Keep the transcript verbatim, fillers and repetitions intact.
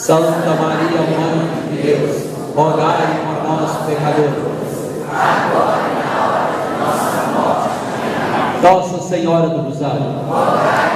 Santa Maria, Mãe de Deus, rogai por nós, pecadores, agora e na hora de nossa morte. Nossa Senhora do Rosário, rogai